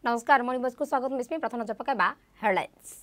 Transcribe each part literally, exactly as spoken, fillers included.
नमस्कार मणिबस को स्वागत मिस्मी प्रथम जपकाबा हेडलाइंस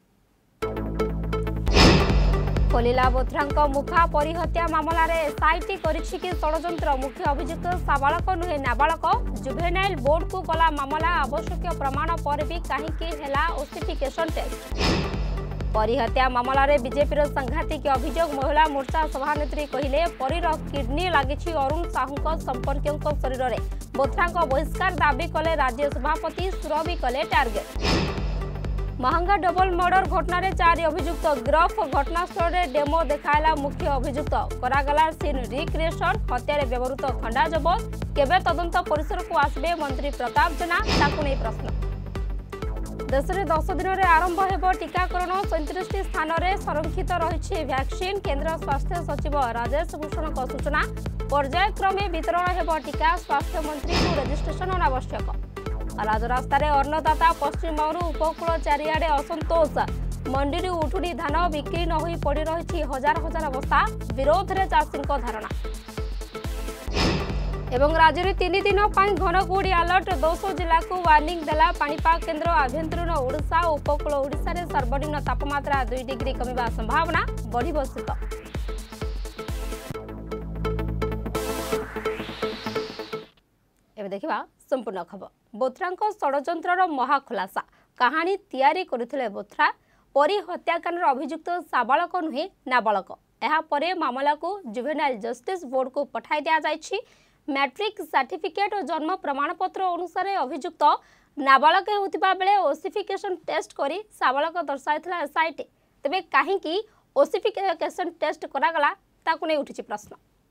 खोलिला बोथ्रांक मुखा परिहत्या मामला रे एसआईटी करिछि कि षडयंत्र मुख्य अभियुक्त साबालक नुहे नाबालक जुवेनाइल बोर्ड को गला मामला आवश्यक प्रमाण पर भी कहीं की हेला ओसिफिकेशन टेस्ट परिहत्या मामला रे बीजेपी सांघातिक अभियोग महिला मोर्चा सभानेत्री कहिले परीर किडनी लागिछि अरुण साहूक संपर्कियों शरीर रे बोथ्रांक बहिष्कार दाबी कले राज्य सभापति सुरभि कले टार्गेट महंगा डबल मर्डर घटना रे चार अभियुक्त गिरफ घटनास्थल रे डेमो देखाला मुख्य अभियुक्त करागला सीन रिक्रिएशन हत्या रे व्यवहृत खंडा जबत केबे तदंत परिसर को आसबे मंत्री प्रताप जेना ताकु नै प्रश्न देश में दस दिन में आरंभ हो टीकाकरण सैंतीस स्थान में संरक्षित रही वैक्सीन केंद्र स्वास्थ्य सचिव राजेश भूषण सूचना पर्यायक्रमे वितरण हो टीका स्वास्थ्य मंत्री को रजिस्ट्रेशन अनावश्यक राजरास्तार अन्नदाता पश्चिमबंग उपकूल चारिआडे असंतोष मंडी उठुनी धान बिक्री न हो पड़ रही हजार हजार बस्ता विरोध में चाषी धारणा एवं राज्य में तीन दिन घन कुहुड़ी अलर्ट दस जिला को वार्निंग देला पाणीपाग केन्द्र आभ्यंतरीण ओडिशा और उपकूल ओडिशा रे सर्वनिम्न तापमात्रा दुई डिग्री कमिबा संभावना बढ़िबो शीत एबे देखिबा संपूर्ण खबर बोथ्रांक षडयंत्रर महाखुलासा कहानी तैयारी करथिले बोथ्रा परी हत्याकांडर अभियुक्त साबालक नुहे नाबालक एहा परे मामला को जुवेनाइल जस्टिस बोर्ड को पठाई दिया जायछि मैट्रिक सर्टिफिकेट और जन्म प्रमाणपत्र अनुसार अभियुक्त नाबालक होतिबा बेले ओसिफिकेशन टेस्ट करी साबालक दर्शाइथिला एसआईटी तबे काहे की ओसिफिकेशन टेस्ट करागला ताकु नै उठिछि प्रश्न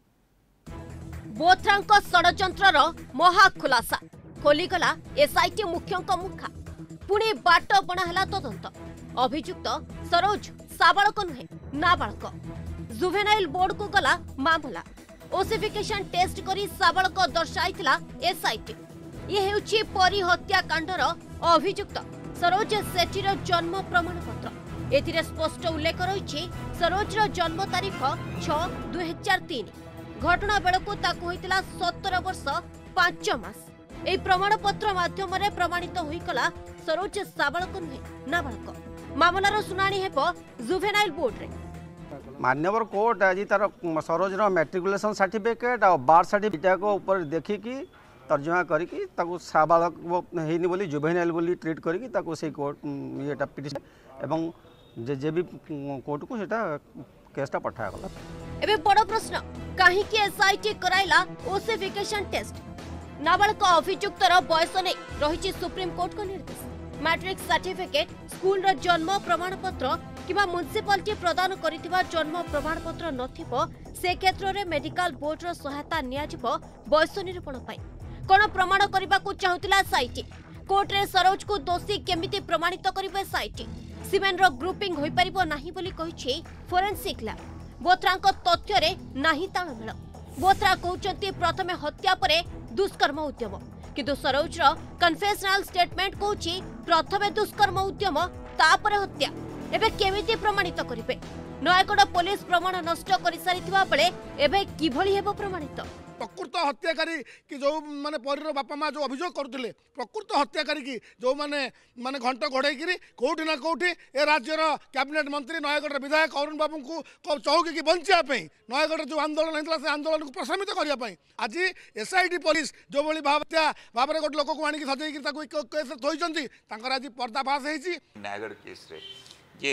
बोथ्रांक षडयंत्रर महाखुलासा खोलीगला एसआईटी मुख्यंक मुखा पुणी बाट बणाहला तदंत अभियुक्त सरोज साबालक नुहे नाबालक जुवेनाइल बोर्ड को गला मामला ओसिफिकेशन टेस्ट करी साबालक दर्शाइथिला एसआईटी ये हेउछि परी हत्याकांडर अभियुक्त सरोज सेठीर जन्म प्रमाणपत्र एथिरे स्पष्ट उल्लेख रहिछि सरोजर जन्म तारीख छह दुई हजार तीन घटना बेलकु ताकु होइतिला सतर वर्ष पांच मास एई प्रमाणपत्र माध्यम रे प्रमाणित होइकला सरोज साबालक नुहे नाबालक मामलार सुनानी हेबो जुवेनाइल बोर्ड रे मान्यवर कोर्ट आज तार सरोज मैट्रिकुलेशन सर्टिफिकेट और बार्थ सर्टिफिकेट को ऊपर देखिकी तर्जमा करिकी ताकू साबालक हेनी बोली जुवेनाइल बोली ट्रीट करिकी ताकू से कोर्ट येटा पिटिशन एवं जे जे भी कोर्ट को सेटा केसटा पठा गला एबे बड़ प्रश्न काहे कि एसआईटी कराइला ओसिफिकेशन टेस्ट नाबालक अभियुक्तर बयस नै रहिछि सुप्रीम कोर्ट को निर्देश मैट्रिक सर्टिफिकेट स्कूल रो जन्म प्रमाणपत्र किबा म्युनिसिपालिटी प्रदान करिथिबा जन्म प्रमाणपत्र नथिबो से क्षेत्र रे मेडिकल बोर्ड रो सहायता नियाजिबो बयस निरूपण पई कोन प्रमाण करबा को चाहुतिला एसआईटी कोर्ट रे सरोज को दोषी केमिति प्रमाणित करिबो एसआईटी सीमेन रो ग्रुपिंग होई परिबो नाही बोली कहिछि फोरेंसिक लैब बोथ्रांक तथ्य रे नाही ताळमेळ बोथ्रा कहउचंती प्रथमे हत्या परे दुष्कर्म उद्यम किंतु सरोज रो कन्फेशनल स्टेटमेंट कहउछि प्रथमे दुष्कर्म उद्यम तापरे हत्या एबे केमिति प्रमाणित करिबे नयगढ़ पुलिस प्रमाण नष्ट करि सारिथिबा बेले एबे किभली हेबो प्रमाणित प्रकृत हत्याकारी कि जो माने परिर बापा माँ जो अभियोग करते प्रकृत हत्याकारी कि जो माने माने घंट घोड़े कौटी ना कौटी ए राज्यर कैबिनेट मंत्री नयगढ़ विधायक अरुण बाबू को चौकी की बचापी नयगढ़ जो आंदोलन होता से आंदोलन को प्रशमित करने आज एसआईटी पुलिस जो भाई हत्या भाव में गोटे लोक को आनिक सजेकी केस थोड़ी आज पर्दाफाश होती नयगढ़ केस जे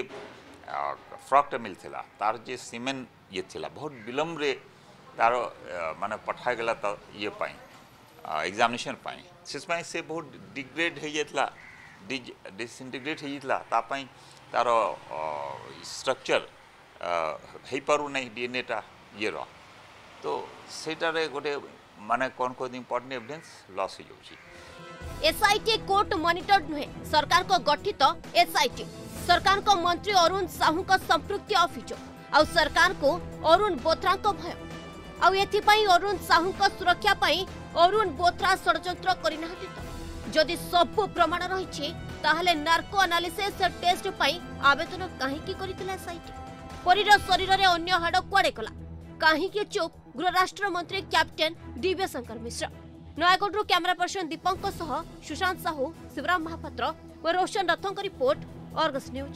फ्रॉक मिल था तार जे सीमेन ये थिला बहुत विलम्ब रे तार माने पठा गला तो ये पाई एग्जामिनेशन पाई सिस पाई से बहुत डिग्रेड हो जाता डिसइंटीग्रेट हो जाता तापाई तार स्ट्रक्चर हो पारू नहीं डीएनए टा ये रो तो सेटारे गोटे माने कौन कौन इम्पोर्टेंट एविडेंस लॉस हो जाउची एसआईटी कोर्ट मॉनिटर्ड नुहे सरकार को गठित एसआईटी सरकार को मंत्री अरुण साहू का संपृक्ति अभियोग आ सरकार को अरुण बोथ्रा को भय आउ एथिपाई अरुण साहू का सुरक्षा पाई अरुण बोथ्रा षडयंत्र करिना तो जदि सब प्रमाण रही ताहले नार्को एनालिसिस टेस्ट पाई आवेदन काहे की करितला एसआईटी परीर शरीर रे अन्य हाड़ कुआडे कला काहे की चुप गृह राष्ट्र मंत्री captain Divya Shankar Mishra Nayagarh camera person Deepak सह सुशांत साहू, शिवराम महापात्र और रोशन रथों report, Argus news.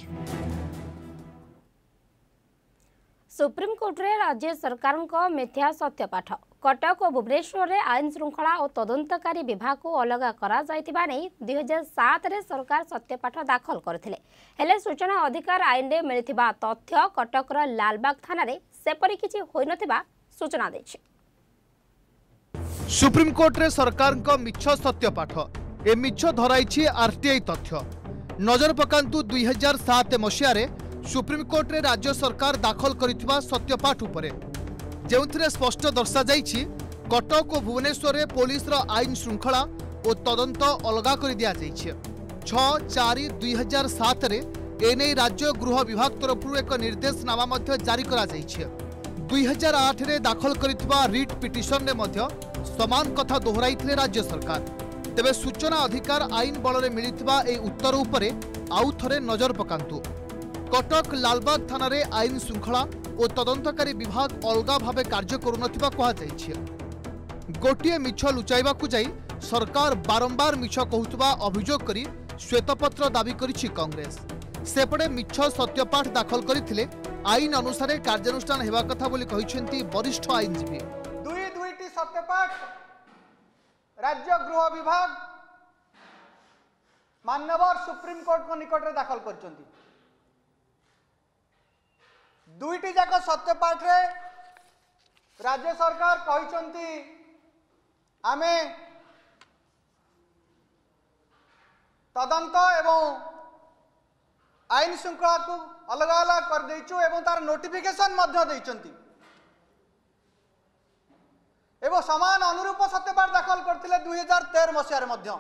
Supreme court रे राज्य सरकार को मिथ्या सत्यपाठ। कटक और भुवनेश्वर रे आईन श्रृंखला और तदंतकारी विभाग को अलग करा जायतिबा नै दुई हजार सात रे सरकार सत्यपाठ दाखल करथिले। हेले सूचना अधिकार आईन रे मिलिथिबा तथ्य कटकर लालबाग थाना रे सेपरि किछि होई नथिबा सूचना दैछि। सुप्रीम कोर्ट रे सरकार को मिछ सत्यपाठ ए मिछ धराइछि आरटीआई तथ्य। नजर पकांतु दुई हजार सात मसीह रे सुप्रीम कोर्ट रे राज्य सरकार दाखल करिथिबा सत्यपाठ उपरे जेउथिरे स्पष्ट दर्शा जाइछि कटक और भुवनेश्वर रे पुलिस रो आईन श्रृंखला और तदंत अलगा कर दिया जाइछि। छह चार दुई हजार सात रे एने राज्य गृह विभाग तरफ एक निर्देशनामा मध्य जारी करा जाइछि। दुई हजार आठ रे दाखल करिथिबा रिट पिटिशन रे मध्य समान कथा दोहराइथिले राज्य सरकार। तेबे सूचना अधिकार आईन बल रे मिलिथिबा ए उत्तर उपरे आउ थरे नजर पकांतु। कटक लालबाग थाना रे आईन श्रृंखला और तदंतकारी विभाग अलगा भावे कार्य करुनथिबा कहा जाइछि। गोटिए मिछ लुचाइबाकु जाई सरकार बारंबार मिछ कहुतबा अभियोग करी श्वेतपत्र दाबी करिछि कांग्रेस। सेपटे मिछ सत्यपाठ दाखल करिथिले आईन अनुसार कार्यानुष्ठान हेबा कथा बोली कहिसेंती वरिष्ठ आईनजीवी। दुई दुईटी सत्यपाठ राज्य गृह विभाग माननीय सुप्रीम कोर्ट को निकट रे दाखल करचंती। दुईटी जाक सत्यपाठ रे राज्य सरकार कहिसंती आमे तदंत एवं आईन श्रृंखला को अलग अलग कर देइछु एवं तार नोटिफिकेशन मध्य देइचंती एवं समान अनुरूप सत्यपाठ दाखल करथिले दुई हजार तेरह मसीह रे मध्य।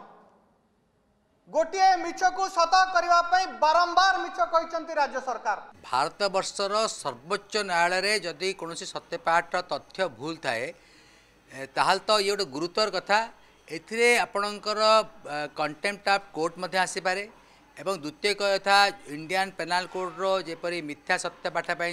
गोटे मिछ को सत करबा पई बारंबार मिछ कहिसंती राज्य सरकार। भारत वर्षर सर्वोच्च न्यायालय रे जदि कोनोसी सत्यपाठ तथ्य भूल थाए ताहाल तो ये गोटे गुरुतर कथा। एथिरे आपणकर कंटेम्प्ट ऑफ कोर्ट मध्ये आसी पारे एवं द्वितीय कथा इंडियन पेनाल कोड रो जेपरी मिथ्या सत्यपाठ पई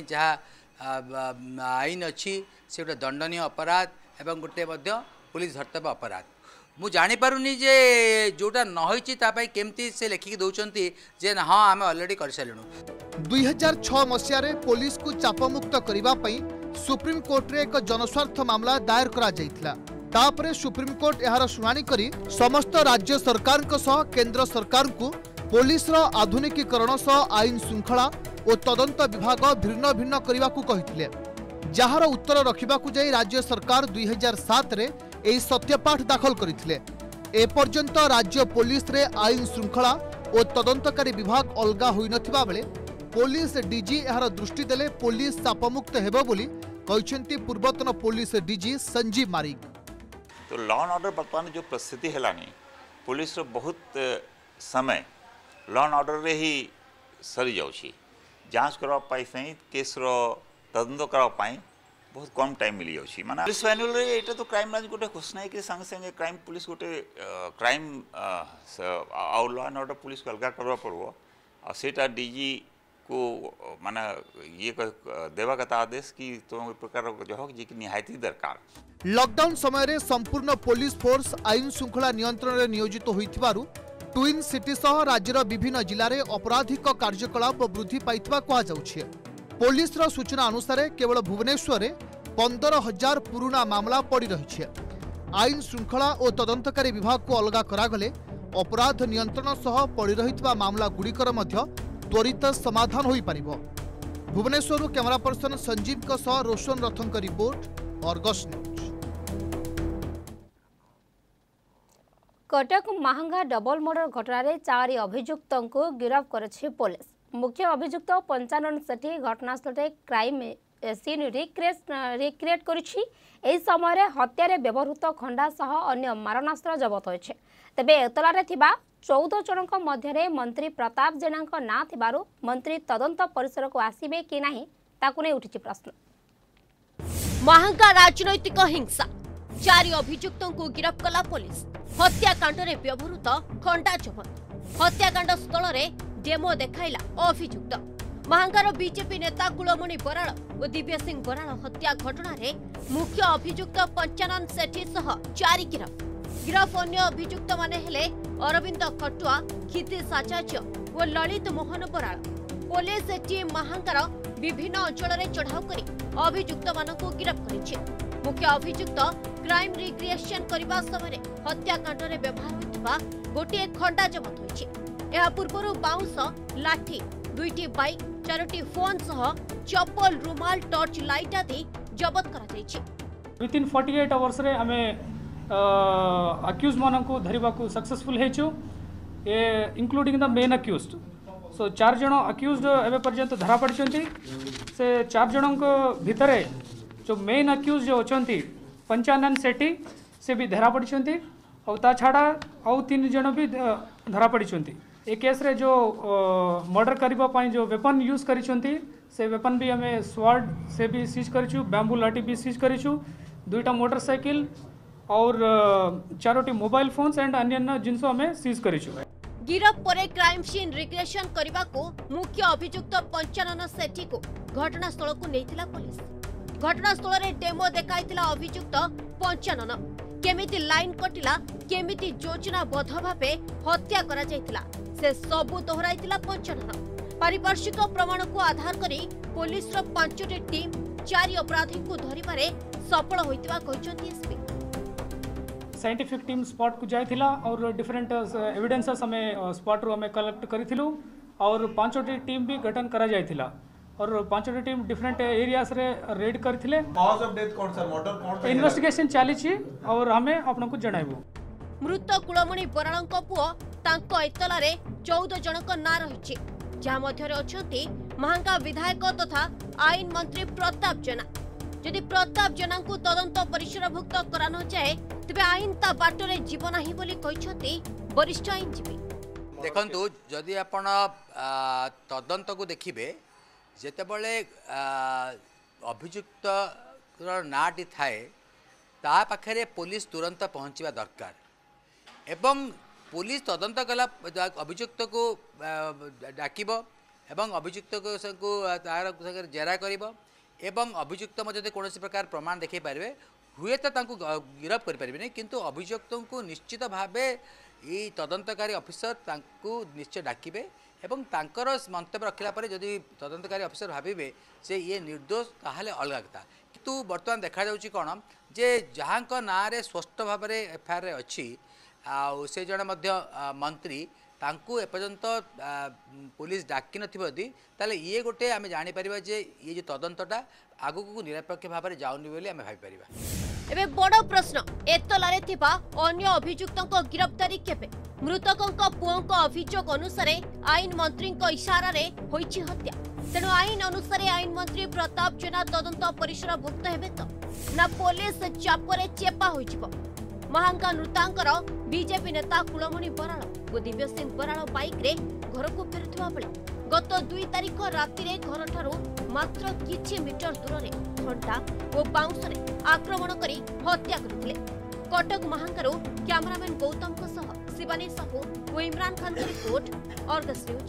जहाँ आईन अच्छी से गोटे दंडनीय अपराध एवं गोटे मध्य पुलिस धर्तव्य अपराध। मु जानी पारुनी जे जोटा न होइछि ता पई केमती से लेखिक दउचंती जे हां आमे ऑलरेडी कर सालणु। दुई हजार छह मसीह रे पुलिस को चापमुक्त करिबा पई सुप्रीम कोर्ट रे एक जनस्वार्थ मामला दायर करा जाइथिला। तापरे सुप्रीम कोर्ट एहार सुनानी करी समस्त राज्य सरकार को सह केंद्र सरकार को पुलिस रो आधुनिकीकरण सह आईन श्रृंखला और तदंत विभाग भिन्न भिन्न करने को कहिथिले। जार उत्तर रखा जाई राज्य सरकार दुई हजार सात रे एही सत्यपाठ दाखल करथिले। ए पर्यंत राज्य पुलिस रे आईन श्रृंखला और तदंतकारी विभाग अलगा होई नथिबा बेले पुलिस डीजी एहार दृष्टि देले पुलिस चापमुक्त हेबो बोली कहिसेंती पूर्वतन पुलिस डीजी संजीव मारिक। तो लॉ एंड ऑर्डर बर्तमान जो परिस्थिति हेलानी पुलिस रो बहुत समय लॉ एंड ऑर्डर रे ही सरी जाउछि। जांच करबा पाई सही केस रो तदंत करबा पाई बहुत कम टाइम मिली जाउछि। माने पुलिस मैनुअल रे एटा तो क्राइम ब्रांच गोटे घोषणा है कि संगे संगे क्राइम पुलिस गोटे क्राइम आउ लॉ एंड ऑर्डर पुलिस को अलगा करबा पड़बो आ सेटा डीजी को माने ये देवा कथा आदेश कि तुम प्रकार जो हो जे कि निहायती दरकार। लॉकडाउन समय रे संपूर्ण पुलिस फोर्स आईन श्रृंखला नियंत्रण रे नियोजित होइथिबारु ट्विन सिटी सह राज्यर विभिन्न जिले में अपराधिक कार्यकलाप वृद्धि पाइथिबा कहा जाउछि। पुलिस रो सूचना अनुसार केवल भुवनेश्वर रे पंद्रह हजार पुराना मामला पड़ी रही। आईन श्रृंखला और तदंतकारी विभाग को अलग करागले अपराध नियंत्रण सह पड़ी रही मामला गुड़िकर मध्य त्वरित समाधान हो पारिबो। भुवनेश्वर कैमरा पर्सन संजीव का सह रोशन रथों का रिपोर्ट, अर्गस न्यूज। कटक महंगा डबल मर्डर घटना चार अभियुक्तों को गिरफ्त करेछि पुलिस। मुख्य अभियुक्त पंचानन सेठी घटनास्थल क्राइम सीन रिक्रिएट करिछि। एही समय रे हत्या रे व्यवहृत खंडा सह अन्य मारणास्त्र जबत होइछे। तेबे एतलारे थिबा चौदह जनक मध्य मंत्री प्रताप जेना ना थिबारु मंत्री तदंत परिसर को आसीबे कि नाही ताकु नै उठिछि प्रश्न। महंगा राजनैतिक हिंसा चार अभियुक्तों को गिरफ्त कला पुलिस। हत्याकांड रे व्यवहृत खंडा जबत। हत्याकांड स्थल रे डेमो देखाइला अभियुक्त। महांगार बीजेपी नेता कुलमणि बराड़ और दिव्य सिंह बराड़ हत्या घटना रे मुख्य अभियुक्त पंचानन सेठी सह चारि गिरफ्त। गिरफ अन्य अभियुक्त माने हेले अरविंद खटुआ, क्षितिश आचार्य और ललित मोहन बराल। पुलिस टीम महांगार विभिन्न अंचल में चढ़ाऊ कर अभियुक्त मानक गिरफ करिछि। मुख्य अभियुक्त क्राइम रिक्रिएशन करने समय हत्याकांड में व्यवहार होता गोटे खंडा जबत होइछि। यह पूर्व बाउंस, लाठी, दुईटी बाइक, चारोटी फोन सह चप्पल, रुमाल, टॉर्च लाइट आदि जबत करा जाइछि। Within forty eight hours रे आमे अक्यूज मानकु धरिबाकू सक्सेसफुल हेचु, including the main accused. So चार जन अक्यूज्ड एबे पर्यंत धरा पड़छंती। से चार जनक भितरे जो मेन अक्यूज जो अछंती पंचानन सेठी से भी धरा पड़छंती और ता छाड़ा और तीन जन भी धरा पड़छंती। ए केस रे जो मर्डर करबा पाई जो वेपन यूज करिछंती से वेपन भी हमें स्वार्ड से भी सीज करिछु, बैम्बू लाठी भी सीज करिछु, दुईटा मोटरसाइकिल और चारोटी मोबाइल फोन्स एंड अन्य जिनस हमें सीज करिछु। गिरफ परे क्राइम सीन रिक्रिएशन करने को मुख्य अभियुक्त पंचानन सेठी को घटनास्थल को नेइतिला पुलिस। घटनास्थल रे डेमो देखाइतिला अभियुक्त पंचानन। केमिति लाइन कटिला, केमिति योजनाबद्ध भावे हत्या करा जाइतिला से सबु दोहराइतिला पंचानन। पारिपार्श्विक प्रमाण को आधार करी पुलिस रो पांचटी टीम चारि अपराधी को धरिबारे सफल होइतिबा कहिसंती एसपी। साइंटिफिक टीम स्पॉट को जाइथिला और डिफरेंट एविडेंसेस हमें स्पॉट रो हमें कलेक्ट करिथिलु और पांचटी टीम भी गठन करा जाइथिला और पांचटी टीम डिफरेंट एरियास रे रेड करथिले। कॉज ऑफ डेथ कोन सर, मर्डर कोन? इन्वेस्टिगेशन चली छी और हमें आपन को जणाइबो। मृत कुलमणि बराळଙ୍କ पुओ तांको एतला रे चौदह जनक ना रहिछि, जा मध्य रे अछंती महांगा विधायक तथा आईन मंत्री प्रताप जेना। यदि प्रताप जेना को तदंत परिसरभुक्त करा न जाए तबे आईन ता बाटरे जीव नाही बोली कहिसंती वरिष्ठ आईनजीवी। देखंतु जदि आपण तदंत को देखिबे जेतेबेले अभियुक्त नाटी थाए ता पाखरे पुलिस तुरंत पहुंचवा दरकार एवं पुलिस तदंत कला अभियुक्त को डाकिब एवं अभियुक्त को तार जेरा करिब एवं अभियुक्त मध्य कौन प्रकार प्रमाण देखै पारे हुए तो तांको गिरफ कर पारे किंतु अभियुक्त को निश्चित भावे ये तदंतकारी ऑफिसर तांको निश्चय डाकिबे एवं तांकर मंतव्य रखला परे जदि तदंतकारी ऑफिसर भाबिबे से ये निर्दोष ताहले अलग कथा। किंतु वर्तमान देखा जाउची कोन जे जहांक नारे स्पष्ट भाव में एफआईआर अच्छी आउ से जड़े मध्य मंत्री तांकु एपर्यंत पुलिस डाकी नथि ताले ये गोटे आम जापर जे ये जो तदंतटा आगु को निरपेक्ष भाव में जाऊनी बोली आम भाई। एबे बड़ प्रश्न एतलारे थिबा अन्य अभियुक्तों गिरफ्तारी केबे? मृतकों पुओं अभियोग अनुसार आईन मंत्री इशारा रे होइछि हत्या, तेणु आईन अनुसार आईन मंत्री प्रताप जेना तदंत परिसरभुक्त हेबे तो ना पुलिस चापरे चेपा होइछिबो? महांगा नृतांकर बीजेपी नेता कुलमणि बराळ और दिव्य सिंह बराळ बाइक रे घर को फेरुथिबा बेले गत दुई तारीख राति रे घर ठारू मात्र किछि मीटर दूर रे घंटा और बाउंस रे आक्रमण करी हत्या करथिले। कटक महांगारू कैमरामैन गौतम को सह शिवानी साहू और इमरान खान की रिपोर्ट अर्गस न्यूज।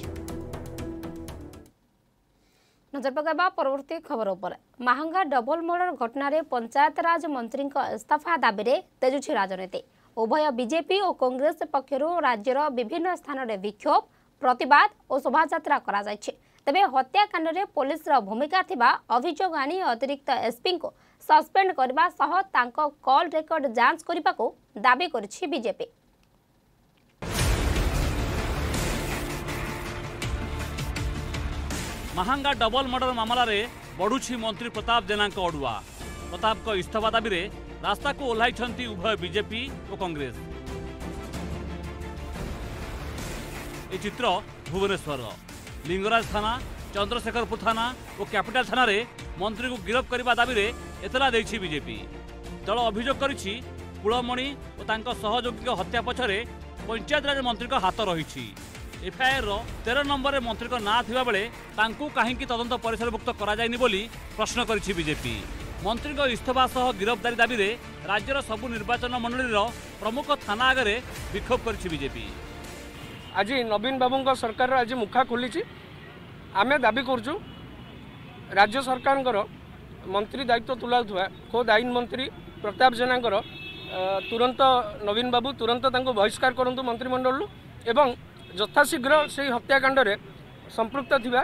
नजर पकाइबा परवर्ती खबर उपर। महांगा डबल मर्डर घटना रे पंचायत राज मंत्री इस्तीफा दाबी रे तेजुछि राजनीति। उभय बीजेपी और कांग्रेस पक्षरु राज्यर विभिन्न स्थान रे विक्षोभ, प्रतिवाद और शोभायात्रा करा जायछि। तबे हत्याकांड रे पुलिस रो भूमिका थिबा अभियोग आनी अतिरिक्त एसपी को सस्पेंड करबा सह तांको कॉल रेकर्ड जांच करबा को दाबी करछि बीजेपी। महांगा डबल मर्डर मामला रे बढ़ुछि मंत्री प्रताप जेना अड़ुआ। प्रताप को इस्तीफा दाबी रे रास्ता को ओह्लाइछंती उभय बीजेपी और कांग्रेस। ए चित्र भुवनेश्वर लिंगराज थाना, चंद्रशेखरपुर थाना और कैपिटल थाना रे मंत्री को गिरफ्त करने दाबी रे एतला देछि बीजेपी। दल अभियोग करिछि कुलमणि और तांको सहयोगी हत्या पछरे पंचायत राज मंत्री को हाथ रही। एफआईआर तेरह नंबर मंत्री को ना थिबा बेले तांकु काहेकि तदंत परिसरभुक्त करा जायनि बोली प्रश्न करिछि बीजेपी। मंत्री को इस्तीफा सह गिरफ्तारी दाबी रे राज्यर सबु निर्वाचन मंडलीर प्रमुख थाना आगे विक्षोभ करिछि बीजेपी। आज नवीन बाबू सरकार आज मुखा खोली आम दाबी करुचु राज्य सरकार मंत्री दायित्व तुलाउथुवा खोद आईन मंत्री प्रताप जेना तुरंत नवीन बाबू तुरंत तांको बहिष्कार करंतु मंत्रिमंडल एवं यथाशीघ्र से हत्याकांड रे संपृक्त थिबा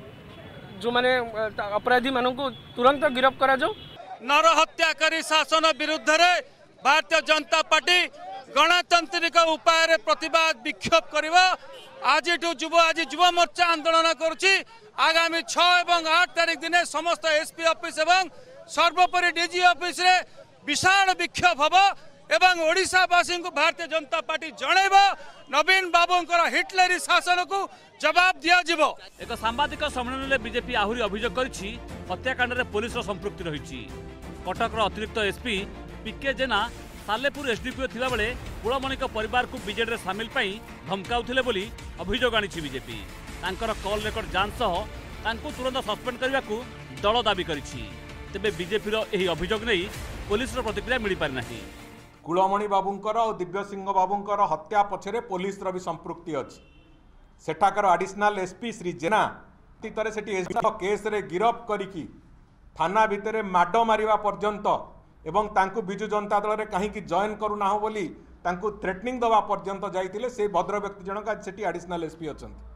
जो माने अपराधी मानक तुरंत गिरफ्त करा जाऊ। नर हत्याकारी शासन विरुद्ध रे भारतीय जनता पार्टी गणतांत्रिक उपाय प्रतिवाद विक्षोभ करवा आज युव आज युव मोर्चा आंदोलन करुच्ची आगामी छह एवं आठ तारीख दिन समस्त एसपी ऑफिस एवं सर्वोपरि डीजी ऑफिस रे विशाल विक्षोभ हम एवं ओडिशावासी को भारतीय जनता पार्टी जनइब नवीन बाबूंकर हिटलरी शासन को जवाब दिया जिवो। एक सांबादिक सम्मेलन में बीजेपी आहरी अभियोग करिछि हत्याकांड रे पुलिस संपृक्ति रही। कटक अतिरिक्त SP PK Jena Salepur SDPO थिला बेले कुलमणिक परिवार को बीजेडी रे सामिल पई धमकाउथिले बोली अभियोग आनिछि बीजेपी। तांकर कॉल रेकर्ड जांच सह तांको तुरंत सस्पेंड करने को दल दाबी करिछि। तेबे बीजेपी रो एही अभियोग नै पुलिस रो प्रतिक्रिया मिली पारि नाही। कुलमणि बाबूंकर और दिव्य सिंह बाबूंकर हत्या पछरे पुलिस रो भी संपृक्ति अछि। सेठाकर एडिशनल एसपी श्री जेना तीतरे सेठी एसपी केस रे गिरफ करिकी थाना भितरे माडो मारिवा पर्यंत एवं तांकु बिजु जनता दल रे कहीं जॉइन करू ना हो बोली तांकु थ्रेटनिंग दवा पर्यंत जाइतिले से भद्र व्यक्ति जनक आज सेठी एडिशनल एसपी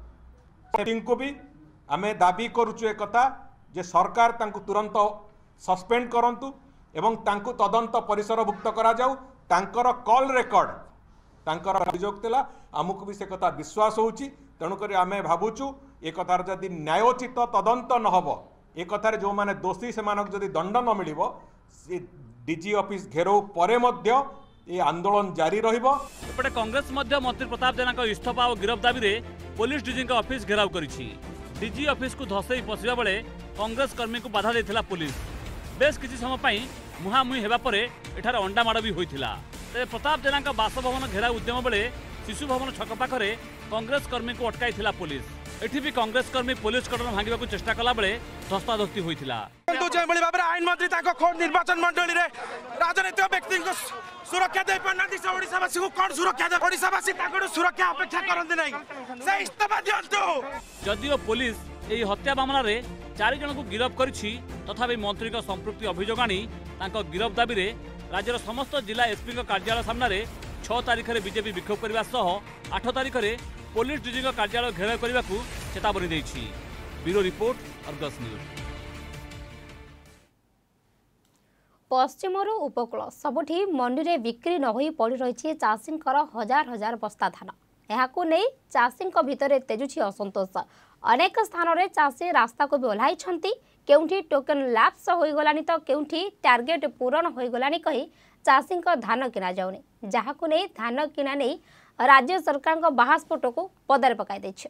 अछंती। को भी आमे दाबी करूछु एक कथा जे सरकार तांकु तुरंत सस्पेंड करंतु एवं तांकु तदंत परिसरभुक्त करा जाऊ। तांकर कॉल रेकर्ड तांकर अभियोग थिला आमुक भी से कथा विश्वास होउची। तेणुकर आमे भाबुचु ए कथार जदि न्यायोचित तदंत न हबो ए कथार जो माने दोषी से मानक जदि दंड न मिलिबो से डीजी ऑफिस घेराव परे मध्य ए आंदोलन जारी रहिबो। एपटे कांग्रेस मध्य मंत्री प्रताप जेना इस्तीफा और गिरफ्त दाबी रे पुलिस डीजी का ऑफिस घेराव करिछि। डीजी ऑफिस को धसई पशिबा बेले कांग्रेस कर्मी को बाधा देथिला पुलिस। बेस किछि समय पई मुहामुही हेबा परे एठार अंडा माड़ भी होइथिला। तेबे प्रताप जेना का बासभवन घेराव उद्यम बेले शिशु भवन छक पाखरे कांग्रेस कर्मी को अटकाइथिला पुलिस। एठी भी कांग्रेस कर्मी पुलिस कटन भांगिबा को चेष्टा कला बेले धस्ताधस्ती होइथिला। किंतु जे बळी बाबरे आईन मंत्री ताको खोड निर्वाचन मंडली रे राजनीतिक व्यक्ति को सुरक्षा दे पानांती से ओडिशावासी को कोन सुरक्षा दे ओडिशावासी ताको सुरक्षा अपेक्षा करंती नै से इस्तीफा दियंतु। जदिओ पुलिस एही हत्या मामला रे चारि जन को गिरफ्त करिछि तथापि मंत्री का संपृक्ति अभियोग आनी तांको गिरफ्त दाबी रे राज्यर समस्त जिला एसपी का कार्यालय सामने छह तारीख में बीजेपी विक्षोभ करने सह आठ तारीख में पुलिस डीजी का कार्यालय घेराव करने को चेतावनी देछि। Bureau report Argus news. पश्चिमर उपकूल सबुठी मंडी में बिक्री न होई पड़ी रही चाषी हजार हजार बस्ता धान। यहाकू नहीं चाषी भितर तेजुछि असंतोष। अनेक स्थान में चाषी रास्ता को भी ओह्लाई केउठी टोकन लैप्स हो गलानी तो केउठी टार्गेट पूरण हो गलानी कही चाषी धान किना जाउनी। जहाकू नहीं धान किना नहीं राज्य सरकार बाहास्फोट को पदारे पकाई दैछि।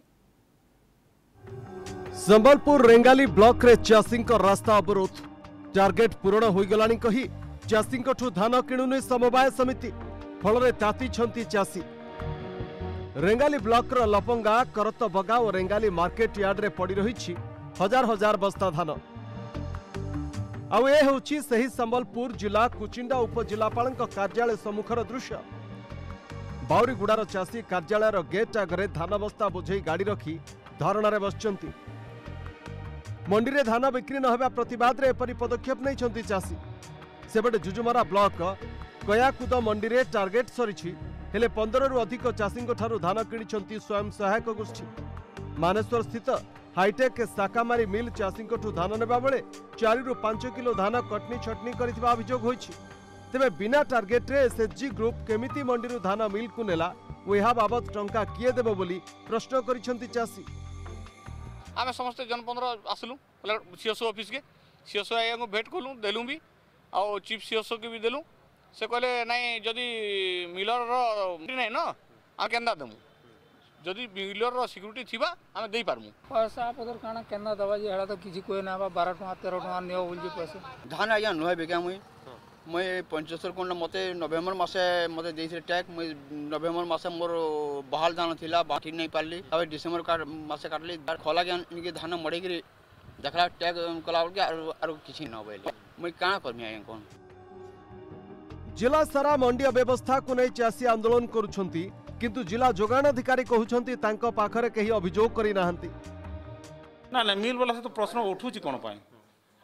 संबलपुर रेंगाली ब्लॉक रे चाषी रास्ता अवरोध टार्गेट पूरण हो गलानी कही चाषी धान किणुनी समवाय समिति फल ताती चाषी। रेंगाली ब्लॉक रो लपंगा करतबगा और रेंगाली मार्केट यार्ड रे पड़ी रही हजार हजार बस्ता धान। आउ ए होछि सही संबलपुर जिला कुचिंडा उपजिलापाल कार्यालय सम्मुखर दृश्य। बाउरीगुड़ार चाषी कार्यालय गेट आगे धान बस्ता बोझे गाड़ी रखी धारणा बसचंती। मंडी रे धान बिक्री न होगा प्रतिवाद रे एपरी पदक्षेप नहीं चाषी। सेपटे जुजुमरा ब्लॉक कयाकुद मंडी रे टार्गेट सरी हेले पंदर रु अधिक चाषी धान किणी स्वयं सहायक गोष्ठी। मानेश्वर स्थित हाईटेक साकामारी मिल चाषी धान नेबा बेले चारि रु पांच किलो धान कटनी छटनी करिथिबा अभियोग होइछि। तेबे बिना टार्गेट रे एसएचजी ग्रुप केमिति मंडी रु धान मिल को नेला ओ एहा बाबत टंका किए देबो बोली प्रश्न करिसंती चाषी। आमे समस्त जनपंद्र आसलु सीएसओ ऑफिस के सीएसओ आया को भेट कलु देलु भी और चीफ सीएसओ के भी देलु से कहले नहीं जदि मिलर रो नहीं न आ केंदा दमु जदि मिलर रो सिक्युरिटी थिबा आमे देई पारमु पैसा पदर काना केंदा दबा जे हेडा तो किछि कोइ ना बा बारह टका तेरह टका नियो बोल जे पैसा धान आया नय बेगा मुई मैं पंचसर कोन मते नवेम्बर मासे मते देइसे टैग मैं नवेम्बर मासे मोर बहाल धान थिला बाठी नहीं पारली अब डिसेंबर का मासे काटली खोला के इनके धान मडे के देखला टैग कला के आरो किछि न होइले मैं काना करमी आया कोन। जिला सारा मंडी व्यवस्था को नहीं चाषी आंदोलन करुछंती किंतु जिला जोगाण अधिकारी कहउछंती तांको पाखरे केही अभियोग करि नाहंती। ना ना मिल वाला से तो प्रश्न उठुची कोन पाए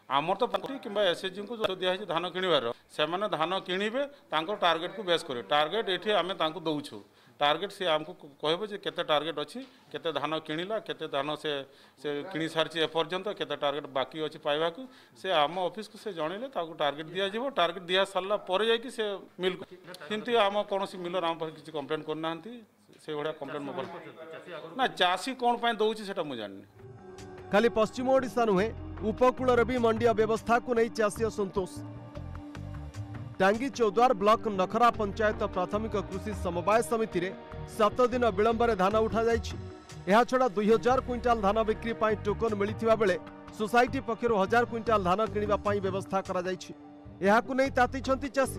आमर तो कि एसएचजी को जो दिखाई धान किणवार से धान किणवे टार्गेट को बेस कर टार्गेट ये आम दौचु टार्गेट सी आमको कहबो जे केते टार्गेट अच्छी केते धान किणला केते धान से से किणी सारी एपर्यंत केते टार्गेट बाकी अच्छी पाइबा से आम ऑफिस को से जनइले ताको टार्गेट दिया जीवो टार्गेट दिया सारा पर जाई कि से मिल किंतु आम कौन मिलर आम पर किसी कंप्लेन करना से भाया कंप्लेन मोबाइल ना चाषी कौन पाई दउची सेटा मु जाननी खाली पश्चिम ओडिशा नुहे उपकूल भी मंडिया व्यवस्था को नहीं चाषी असंतोष टांगी चौद्वार ब्लॉक नखरा पंचायत प्राथमिक कृषि समवाय समिति रे सात दिन विलंब धान उठा जाइछि। छड़ा दुई हजार क्विंटाल धान बिक्री पाई टोकन मिलिथिबा बेले सोसाइटी पक्षर हजार क्विंटाल धान किनिबा पाई व्यवस्था करा जाइछि। एहाकु नै तातिछंती चाषी।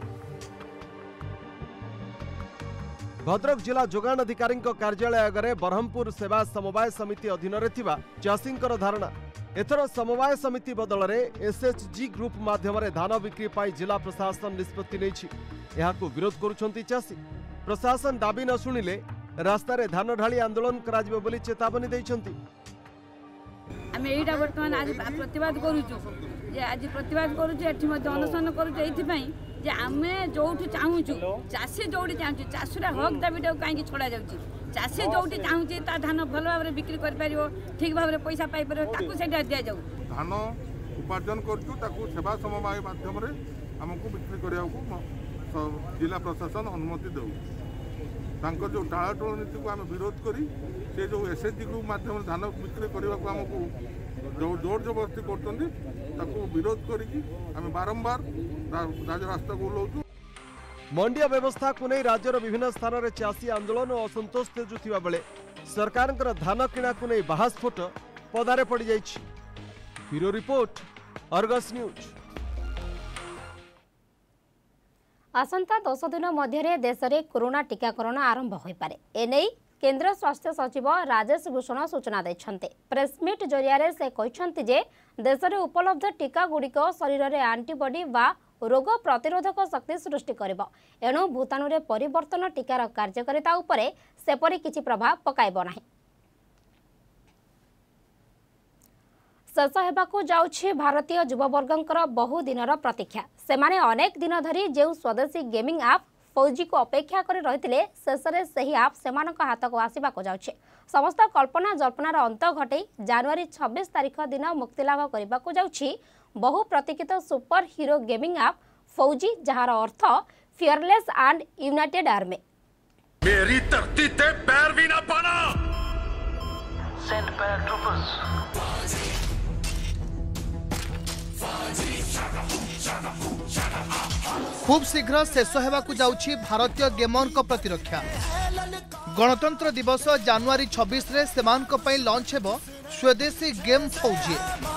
भद्रक जिला जोगाण अधिकारी कार्यालय आगे ब्रह्मपुर सेवा समवाय समिति अधीन रे चाषींकर धारणा एथर समवाय समिति बदल में एसएचजी ग्रुप माध्यम धान बिक्री पाई जिला प्रशासन निष्पत्ति नहीं यहां विरोध करुछंती चाषी। प्रशासन दाबी न शुणिले रास्ता रे धान ढाली आंदोलन कराजिबो बोली चेतावनी दैछंती। आम एटा वर्तमान आज प्रतिवाद करूछु जे आज प्रतिवाद करूछु एठी मध्ये अनशन करूछु एथि जे आमे जोठी चाहूछु चाषी जोठी चाहूछु चाषीरा हक दाबीटा काई छड़ा जाउची चाषी जोठी चाहूची ता धान भल भाव में बिक्री कर पारियो ठीक भाव में पैसा पाई पारियो ताकू सेटा दिया जाउ धान उपार्जन करछु ताकू सेवा समवाय माध्यम रे हमकु बिक्री करिया को जिला प्रशासन अनुमति दउ तांको जो टाळाटोळ नीति को आम विरोध करी से जो एसएचजी ग्रुप माध्यम धान बिक्री करने को आमको जो जोर जबरदस्ती कर विरोध करी बारंबार राजरास्ता को ओह्लौचु। मंडिया व्यवस्था को नहीं राज्यर विभिन्न स्थान में चाषी आंदोलन और असंतोष तेजुथिबा बेले सरकार धान किणा को नहीं बाहास्फोट पदारे पड़ जाइछि। Bureau report Argus news. आसंता दस दिन मध्य देश में कोरोना टीकाकरण आरंभ हो पारे एने केंद्र स्वास्थ्य सचिव राजेश भूषण सूचना देछन्ते। प्रेसमिट जरिया से कहते जे देश में उपलब्ध टीका गुड़िक शरीर में आंटीबॉडी वा रोग प्रतिरोधक शक्ति सृष्टि करिबो एणु भूताणु रे परिवर्तन टीकार कार्यकारिता उपरे सेपरि किछि प्रभाव पकाइबो नाही। शेष हेबाकू जाउछि भारतीय युववर्गंकर बहु दिनर प्रतीक्षा। सेमाने अनेक दिन धरी जो स्वदेशी गेमिंग ऐप फौजी को अपेक्षा कर रही शेष में सही आप सेमानक हाथ को आसवाक जाउछे। समस्त कल्पना जल्पनार अंत घटे जनवरी छब्बीस तारीख दिन मुक्तिलाभ करने को जाउछि बहु प्रतीक्षित super hero gaming app Fauji जार अर्थ फियरलेस एंड यूनाइटेड आर्मी। मेरी धरती ते पैर भी ना पाना। Send paratroopers. खूब शीघ्र शेष हेबाकू जाउछि भारतीय गेमर को प्रतिरक्षा। गणतंत्र दिवस जनवरी छब्बीस रे सेमानक पई लॉन्च हेबो स्वदेशी गेम फौजी।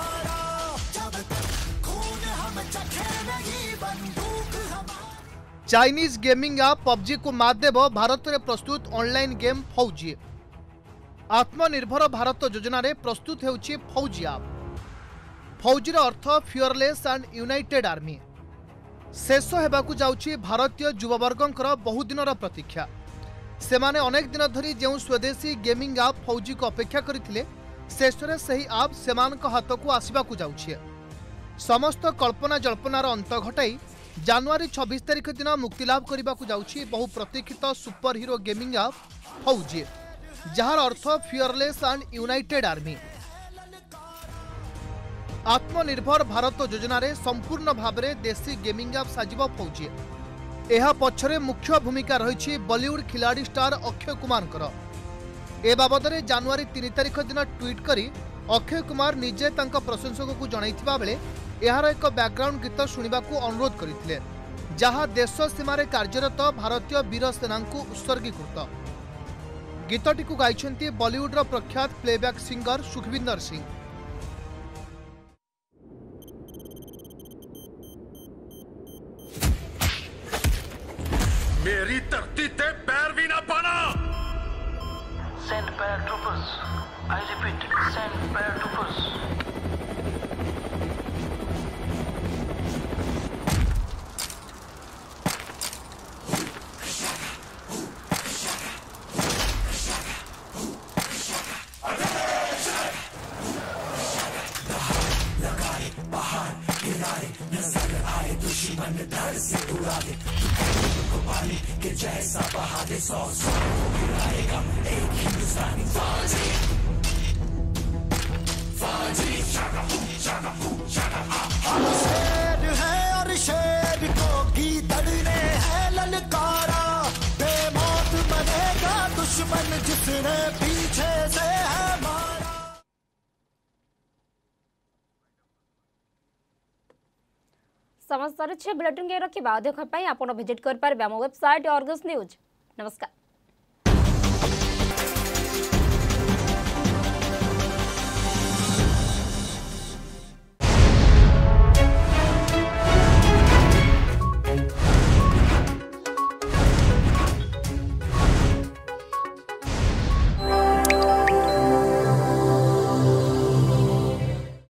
चाइनीज गेमिंग ऐप पबजी को मात देव भारत में प्रस्तुत ऑनलाइन गेम फौजी। आत्मनिर्भर भारत योजना रे प्रस्तुत हेउछि फौजी ऐप। फौजीर अर्थ फियरलेस एंड यूनाइटेड आर्मी। शेष हेबाकू जाउछि भारतीय युववर्गंकर बहुदिनर प्रतीक्षा। सेमाने अनेक दिन धरी जो स्वदेशी गेमिंग ऐप फौजी को अपेक्षा करथिले शेष रे सही ऐप सेमानक हाथ को आसबाकू जाउछि। समस्त कल्पना जल्पनार अंत घटाई जनवरी छब्बीस तारीख दिन मुक्तिलाभ करने जाउछि बहु प्रतीक्षित super hero gaming app Fauji जार अर्थ फियरलेस एंड यूनाइटेड आर्मी। आत्मनिर्भर भारत योजना रे संपूर्ण भाव में देशी गेमिंग ऐप साजिब फौजी। यह पछरे मुख्य भूमिका रही बॉलीवुड खिलाड़ी स्टार अक्षय कुमार। ए बाबद जनवरी तीन तारीख दिन ट्वीट करी अक्षय कुमार निजे तांका प्रशंसक को जनइथिबा बेले यार एक बैकग्राउंड गीत शुणा अनुरोध करते जहाँ देश सीमार कार्यरत भारतीय वीर सेना को उत्सर्गीकृत। गीतटी को गाइछन्ति बॉलीवुड प्रख्यात प्लेबैक सिंगर सुखविंदर सिंह। मेरी धरती ते पैर भी ना पाना। Send paratroopers. I repeat, send paratroopers. आए दुश्मन धड़ से उड़ा दे को पानी के जैसा बहा दे सौ सौ को गिराएगा एक हिंदुस्तानी फौजी फौजी शागा शागा शागा हम शेर है और शेर को गीदड़ने है ललकारा बेमौत बनेगा दुश्मन जिसने पीछे से है मारा। समस्त बुलेटिन के रखा अधिक आप विजिट कर पारे आम वेबसाइट अर्गस न्यूज। नमस्कार।